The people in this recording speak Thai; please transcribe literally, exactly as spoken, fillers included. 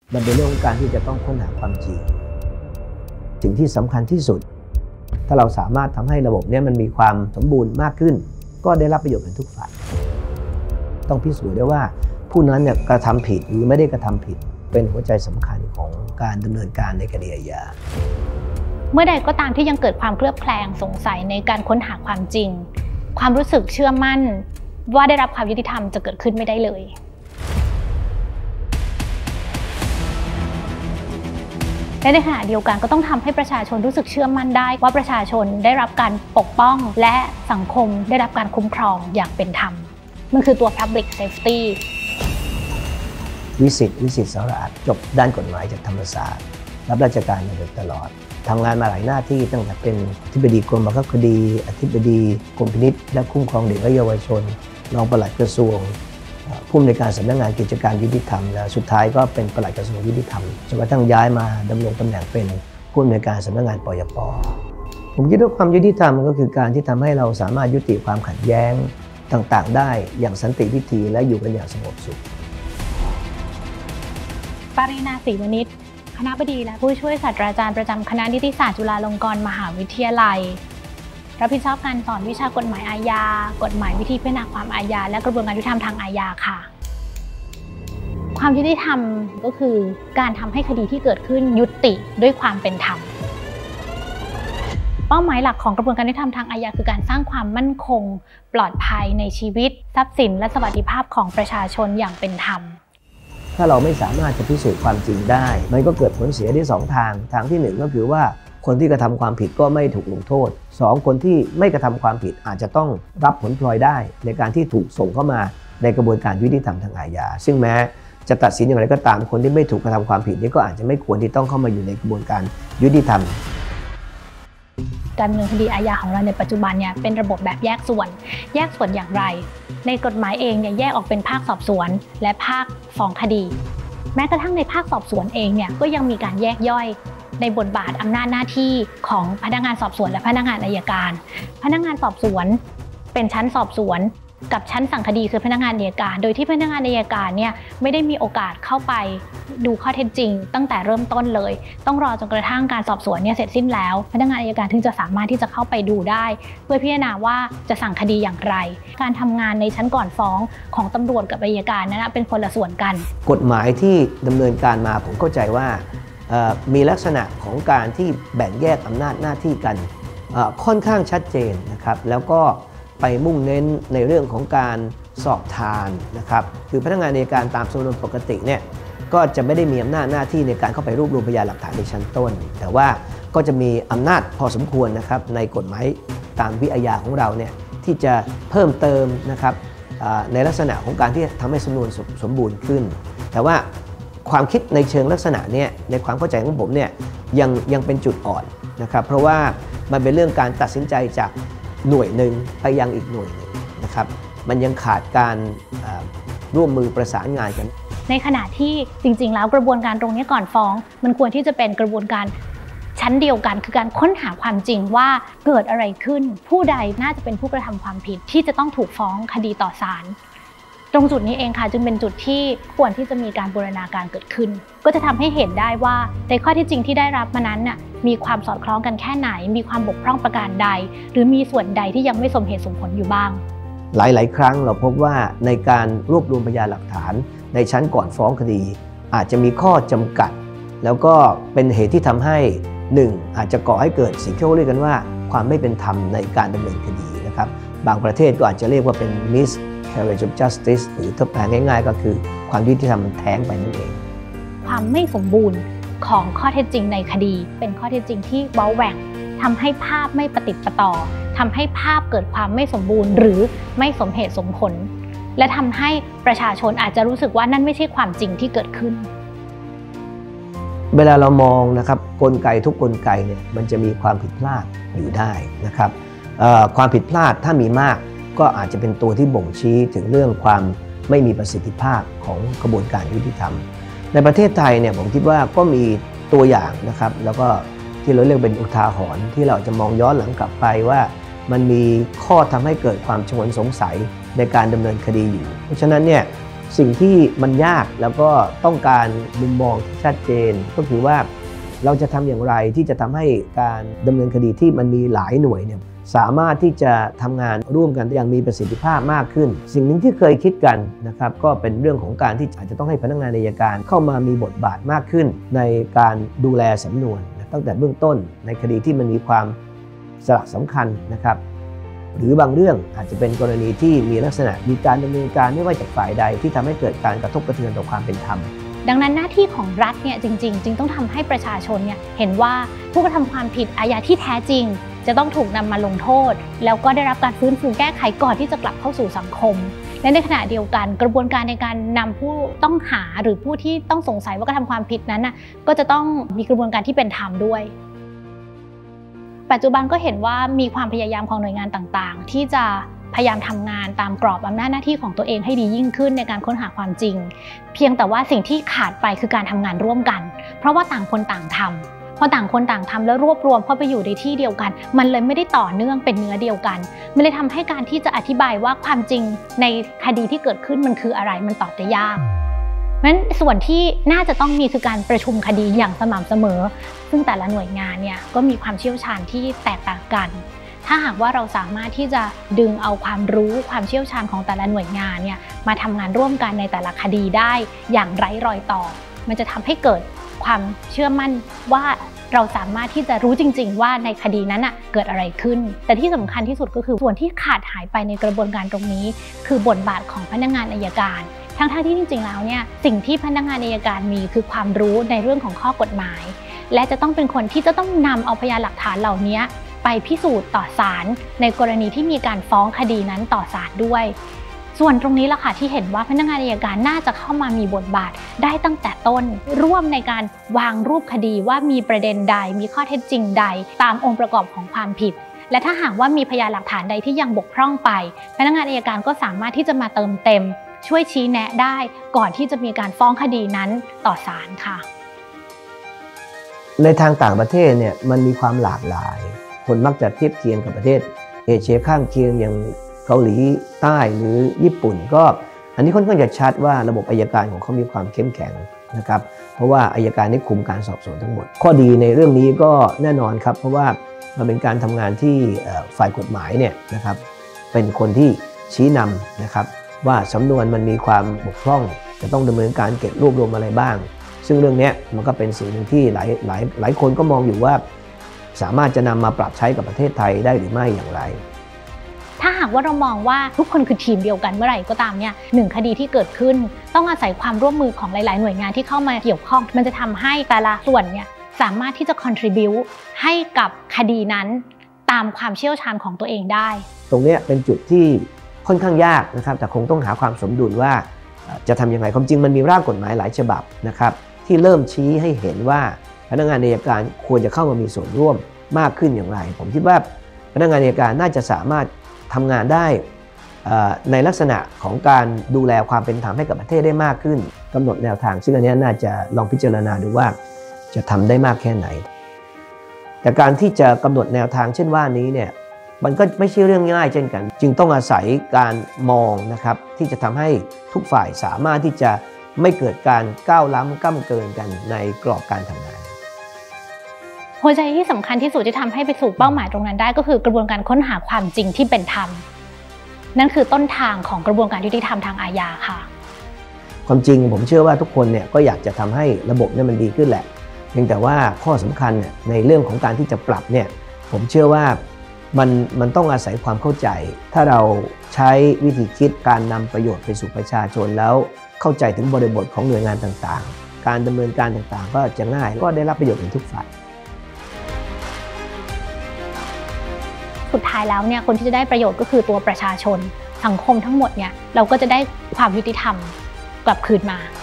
มันเป็นเรื่องของการที่จะต้องค้นหาความจริงสิ่งที่สำคัญที่สุดถ้าเราสามารถทำให้ระบบนี้มันมีความสมบูรณ์มากขึ้นก็ได้รับประโยชน์กันทุกฝ่ายต้องพิสูจน์ได้ว่าผู้นั้นเนี่ยกระทำผิดหรือไม่ได้กระทำผิดเป็นหัวใจสำคัญของการดำเนินการในคดีอาญาเมื่อใดก็ตามที่ยังเกิดความเคลือบแคลงสงสัยในการค้นหาความจริงความรู้สึกเชื่อมั่นว่าได้รับความยุติธรรมจะเกิดขึ้นไม่ได้เลยและในขณะเดียวกันก็ต้องทำให้ประชาชนรู้สึกเชื่อมั่นได้ว่าประชาชนได้รับการปกป้องและสังคมได้รับการคุ้มครองอย่างเป็นธรรมมันคือตัว Public Safety วิสิตวิสิตสารอาจจบด้านกฎหมายจากธรรมศาสตร์รับราชการมาโดยตลอดทำงานมาหลายหน้าที่ตั้งแต่เป็นอธิบดีกรมบังคับคดีอธิบดีกรมพินิจและคุ้มครองเด็กและเยาวชนรองปลัดกระทรวงผู้อำนวยการสำนักงานกิจการยุติธรรมและสุดท้ายก็เป็นปลัดกระทรวงยุติธรรมจนกระทั่งย้ายมาดำรงตำแหน่งเป็นผู้อำนวยการสำนักงานปยป.ผมคิดว่าความยุติธรรมก็คือการที่ทำให้เราสามารถยุติความขัดแย้งต่างๆได้อย่างสันติวิธีและอยู่กันอย่างสงบสุขปริณา ศรีวณิชคณบดีและผู้ช่วยศาสตราจารย์ประจำคณะนิติศาสตร์จุฬาลงกรณ์มหาวิทยาลัยรับผิดชอบการสอนวิชากฎหมายอาญากฎหมายวิธีพิจารณาความอาญาและกระบวนการยุติธรรมทางอาญาค่ะความยุติธรรมก็คือการทำให้คดีที่เกิดขึ้นยุติด้วยความเป็นธรรมเป้าหมายหลักของกระบวนการยุติธรรมทางอาญาคือการสร้างความมั่นคงปลอดภัยในชีวิตทรัพย์สินและสวัสดิภาพของประชาชนอย่างเป็นธรรมถ้าเราไม่สามารถจะพิสูจน์ความจริงได้มันก็เกิดผลเสียได้สองทางทางที่หนึ่งก็คือว่าคนที่กระทำความผิดก็ไม่ถูกลงโทษสองคนที่ไม่กระทำความผิดอาจจะต้องรับผลพลอยได้ในการที่ถูกส่งเข้ามาในกระบวนการยุติธรรมทางอาญาซึ่งแม้จะตัดสินอย่างไรก็ตามคนที่ไม่ถูกกระทำความผิดนี้ก็อาจจะไม่ควรที่ต้องเข้ามาอยู่ในกระบวนการยุติธรรมการดำเนินคดีอาญาของเราในปัจจุบันเนี่ยเป็นระบบแบบแยกส่วนแยกส่วนอย่างไรในกฎหมายเองเนี่ยแยกออกเป็นภาคสอบสวนและภาคฟ้องคดีแม้กระทั่งในภาคสอบสวนเองเนี่ยก็ยังมีการแยกย่อยในบทบาทอำนาจหน้าที่ของพนักงานสอบสวนและพนักงานอัยการพนักงานสอบสวนเป็นชั้นสอบสวนกับชั้นสั่งคดีคือพนักงานอัยการโดยที่พนักงานอัยการเนี่ยไม่ได้มีโอกาสเข้าไปดูข้อเท็จจริงตั้งแต่เริ่มต้นเลยต้องรอจนกระทั่งการสอบสวนเนี่ยเสร็จสิ้นแล้วพนักงานอัยการถึงจะสามารถที่จะเข้าไปดูได้เพื่อพิจารณาว่าจะสั่งคดีอย่างไรการทำงานในชั้นก่อนฟ้องของตำรวจกับอัยการนั้นเป็นคนละส่วนกันกฎหมายที่ดำเนินการมาผมเข้าใจว่ามีลักษณะของการที่แบ่งแยกอำนาจหน้าที่กันค่อนข้างชัดเจนนะครับแล้วก็ไปมุ่งเน้นในเรื่องของการสอบทานนะครับคือพนักงานอัยการตามสำนวนปกติเนี่ยก็จะไม่ได้มีอำนาจหน้าที่ในการเข้าไปรวบรวมพยานหลักฐานในชั้นต้นแต่ว่าก็จะมีอำนาจพอสมควรนะครับในกฎหมายตามวิอาญาของเราเนี่ยที่จะเพิ่มเติมนะครับในลักษณะของการที่ทำให้สำนวนสมบูรณ์ขึ้นแต่ว่าความคิดในเชิงลักษณะนี้ในความเข้าใจของผมเนี่ยยังยังเป็นจุดอ่อนนะครับเพราะว่ามันเป็นเรื่องการตัดสินใจจากหน่วยหนึ่งไปยังอีกหน่วยหนึ่งนะครับมันยังขาดการร่วมมือประสานงานกันในขณะที่จริงๆแล้วกระบวนการตรงนี้ก่อนฟ้องมันควรที่จะเป็นกระบวนการชั้นเดียวกันคือการค้นหาความจริงว่าเกิดอะไรขึ้นผู้ใดน่าจะเป็นผู้กระทำความผิดที่จะต้องถูกฟ้องคดีต่อศาลตรงจุดนี้เองค่ะจึงเป็นจุดที่ควรที่จะมีการบูรณาการเกิดขึ้นก็จะทำให้เห็นได้ว่าในข้อที่จริงที่ได้รับมานั้นน่ะมีความสอดคล้องกันแค่ไหนมีความบกพร่องประการใดหรือมีส่วนใดที่ยังไม่สมเหตุสมผลอยู่บ้างหลายๆครั้งเราพบว่าในการรวบรวมพยานหลักฐานในชั้นก่อนฟ้องคดีอาจจะมีข้อจำกัดแล้วก็เป็นเหตุที่ทำให้หนึ่งอาจจะก่อให้เกิดสิ่งที่เรียกกันว่าความไม่เป็นธรรมในการดำเนินคดีนะครับบางประเทศก็อาจจะเรียกว่าเป็น miscarriage of justice หรือถ้าแปลง่ายๆก็คือความยุติธรรมมันแท้งไปนั่นเองความไม่สมบูรณ์ของข้อเท็จจริงในคดีเป็นข้อเท็จจริงที่เว้าแหว่งทำให้ภาพไม่ประติดประต่อทำให้ภาพเกิดความไม่สมบูรณ์หรือไม่สมเหตุสมผลและทำให้ประชาชนอาจจะรู้สึกว่านั่นไม่ใช่ความจริงที่เกิดขึ้นเวลาเรามองนะครับกลไกทุกกลไกเนี่ยมันจะมีความผิดพลาดอยู่ได้นะครับความผิดพลาดถ้ามีมากก็อาจจะเป็นตัวที่บ่งชี้ถึงเรื่องความไม่มีประสิทธิภาพของกระบวนการยุติธรรมในประเทศไทยเนี่ยผมคิดว่าก็มีตัวอย่างนะครับแล้วก็ที่เราเรียกเป็นอุทาหรณ์ที่เราจะมองย้อนหลังกลับไปว่ามันมีข้อทำให้เกิดความชงนสงสัยในการดำเนินคดีอยู่เพราะฉะนั้นเนี่ยสิ่งที่มันยากแล้วก็ต้องการมุมมองที่ชัดเจนก็คือว่าเราจะทำอย่างไรที่จะทำให้การดำเนินคดีที่มันมีหลายหน่วยเนี่ยสามารถที่จะทำงานร่วมกันอย่างมีประสิทธิภาพมากขึ้นสิ่งหนึ่งที่เคยคิดกันนะครับก็เป็นเรื่องของการที่อาจจะต้องให้พนักงานอัยการเข้ามามีบทบาทมากขึ้นในการดูแลสำนวนตั้งแต่เบื้องต้นในคดีที่มันมีความสลักสำคัญนะครับหรือบางเรื่องอาจจะเป็นกรณีที่มีลักษณะมีการดำเนินการไม่ว่าจากฝ่ายใดที่ทำให้เกิดการกระทบกระเทือนต่อความเป็นธรรมดังนั้นหน้าที่ของรัฐเนี่ยจริงๆจึงต้องทำให้ประชาชนเนี่ยเห็นว่าผู้กระทำความผิดอาญาที่แท้จริงจะต้องถูกนำมาลงโทษแล้วก็ได้รับการฟื้นฟูแก้ไขก่อนที่จะกลับเข้าสู่สังคมและในขณะเดียวกันกระบวนการในการนำผู้ต้องหาหรือผู้ที่ต้องสงสัยว่ากระทำความผิดนั้นน่ะก็จะต้องมีกระบวนการที่เป็นธรรมด้วยปัจจุบันก็เห็นว่ามีความพยายามของหน่วยงานต่างๆที่จะพยายามทำงานตามกรอบอำนาจหน้าที่ของตัวเองให้ดียิ่งขึ้นในการค้นหาความจริงเพียงแต่ว่าสิ่งที่ขาดไปคือการทำงานร่วมกันเพราะว่าต่างคนต่างทำพอต่างคนต่างทำแล้วรวบรวมเข้าไปอยู่ในที่เดียวกันมันเลยไม่ได้ต่อเนื่องเป็นเนื้อเดียวกันมันเลยทำให้การที่จะอธิบายว่าความจริงในคดีที่เกิดขึ้นมันคืออะไรมันตอบได้ยากเพราะฉะนั้นส่วนที่น่าจะต้องมีคือการประชุมคดีอย่างสม่ำเสมอซึ่งแต่ละหน่วยงานเนี่ยก็มีความเชี่ยวชาญที่แตกต่างกันถ้าหากว่าเราสามารถที่จะดึงเอาความรู้ความเชี่ยวชาญของแต่ละหน่วยงานเนี่ยมาทำงานร่วมกันในแต่ละคดีได้อย่างไร้รอยต่อมันจะทำให้เกิดความเชื่อมั่นว่าเราสามารถที่จะรู้จริงๆว่าในคดีนั้นน่ะเกิดอะไรขึ้นแต่ที่สำคัญที่สุดก็คือส่วนที่ขาดหายไปในกระบวนการตรงนี้คือบทบาทของพนักงานอัยการทั้งๆที่จริงๆแล้วเนี่ยสิ่งที่พนักงานอัยการมีคือความรู้ในเรื่องของข้อกฎหมายและจะต้องเป็นคนที่จะต้องนำเอาพยานหลักฐานเหล่านี้ไปพิสูจน์ต่อศาลในกรณีที่มีการฟ้องคดีนั้นต่อศาลด้วยส่วนตรงนี้ล่ะค่ะที่เห็นว่าพนักงานอัยการน่าจะเข้ามามีบทบาทได้ตั้งแต่ต้นร่วมในการวางรูปคดีว่ามีประเด็นใดมีข้อเท็จจริงใดตามองค์ประกอบของความผิดและถ้าหากว่ามีพยานหลักฐานใดที่ยังบกพร่องไปพนักงานอัยการก็สามารถที่จะมาเติมเต็มช่วยชี้แนะได้ก่อนที่จะมีการฟ้องคดีนั้นต่อศาลค่ะในทางต่างประเทศเนี่ยมันมีความหลากหลายคนมักจะเทียบเคียงกับประเทศเอเชียข้างเคียงอย่างเกาหลีใต้หรือญี่ปุ่นก็อันนี้ค่อนข้างจะชัดว่าระบบอัยการของเขามีความเข้มแข็งนะครับเพราะว่าอัยการนี่คุมการสอบสวนทั้งหมดข้อดีในเรื่องนี้ก็แน่นอนครับเพราะว่ามันเป็นการทำงานที่ฝ่ายกฎหมายเนี่ยนะครับเป็นคนที่ชี้นำนะครับว่าสำนวนมันมีความบกพร่องจะต้องดำเนินการเก็บรวบรวมอะไรบ้างซึ่งเรื่องนี้มันก็เป็นสิ่งหนึ่งที่หลายหลายหลายคนก็มองอยู่ว่าสามารถจะนำมาปรับใช้กับประเทศไทยได้หรือไม่อย่างไรถ้าหากว่าเรามองว่าทุกคนคือทีมเดียวกันเมื่อไหร่ก็ตามเนี่ยหนึ่งคดีที่เกิดขึ้นต้องอาศัยความร่วมมือของหลายๆหน่วยงานที่เข้ามาเกี่ยวข้องมันจะทำให้แต่ละส่วนเนี่ยสามารถที่จะ contribute ให้กับคดีนั้นตามความเชี่ยวชาญของตัวเองได้ตรงนี้เป็นจุดที่ค่อนข้างยากนะครับแต่คงต้องหาความสมดุลว่าจะทำยังไงความจริงมันมีร่างกฎหมายหลายฉบับนะครับที่เริ่มชี้ให้เห็นว่าพนักงานอัยการควรจะเข้ามามีส่วนร่วมมากขึ้นอย่างไรผมคิดว่าพนักงานอัยการน่าจะสามารถทำงานได้ในลักษณะของการดูแลความเป็นธรรมให้กับประเทศได้มากขึ้นกำหนดแนวทางซึ่งอันนี้น่าจะลองพิจารณาดูว่าจะทำได้มากแค่ไหนแต่การที่จะกำหนดแนวทางเช่นว่านี้เนี่ยมันก็ไม่ใช่เรื่องง่ายเช่นกันจึงต้องอาศัยการมองนะครับที่จะทำให้ทุกฝ่ายสามารถที่จะไม่เกิดการก้าวล้ำก้ำเกินกันในกรอบการทำงานหัวใจที่สำคัญที่สุดที่ทำให้ไปสู่เป้าหมายตรงนั้นได้ก็คือกระบวนการค้นหาความจริงที่เป็นธรรมนั่นคือต้นทางของกระบวนการยุติธรรมทางอาญาค่ะความจริงผมเชื่อว่าทุกคนเนี่ยก็อยากจะทำให้ระบบเนี่ยมันดีขึ้นแหละเพียงแต่ว่าข้อสำคัญเนี่ยในเรื่องของการที่จะปรับเนี่ยผมเชื่อว่ามันมันต้องอาศัยความเข้าใจถ้าเราใช้วิธีคิดการนำประโยชน์ไปสู่ประชาชนแล้วเข้าใจถึงบริบทของหน่วยงานต่างๆการดำเนินการต่างๆก็จะง่ายก็ได้รับประโยชน์กันทุกฝ่ายสุดท้ายแล้วเนี่ยคนที่จะได้ประโยชน์ก็คือตัวประชาชนสังคมทั้งหมดเนี่ยเราก็จะได้ความยุติธรรมกลับคืนมา